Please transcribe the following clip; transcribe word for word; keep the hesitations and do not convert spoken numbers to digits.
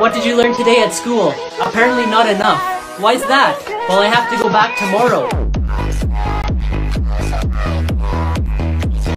What did you learn today at school? Apparently not enough. Why's that? Well, I have to go back tomorrow.